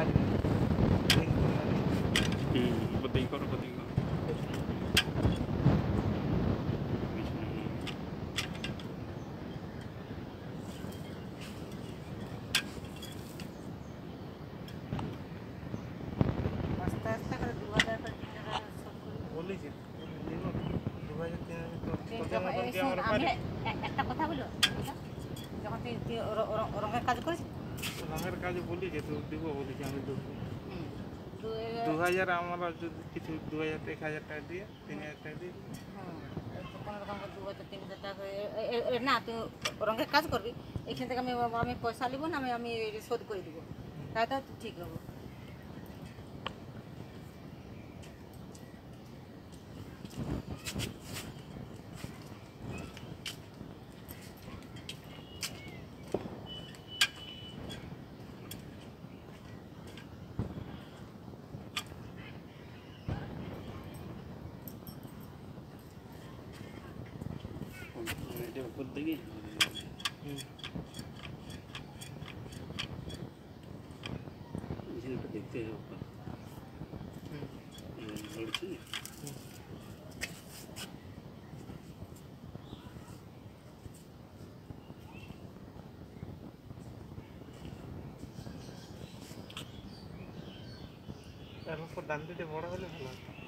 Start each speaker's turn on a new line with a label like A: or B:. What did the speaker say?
A: बदई करो
B: একটা কথা বলো যখন তুই রঙের কাজ করেছিস
C: রঙের কাজ বলি যে দিব বলেছি আমি 2000 আমরা যদি কিছু 2000 1000 টাকা দিয়ে 3000 টাকা দিয়ে
B: কোনো রকম 2000-3000 টাকা না তুই রঙের কাজ করবি এখান থেকে আমি পয়সা নিব না আমি শোধ করে দিব তাই তো ঠিক হবে।
A: देखिए देखते हैं ऊपर लड़की
C: তারপর দাম দিতে বড় হলে ভালো।